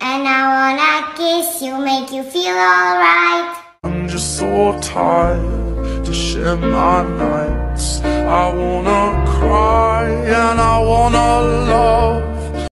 And I wanna kiss you, make you feel alright. I'm just so tired to share my nights. I wanna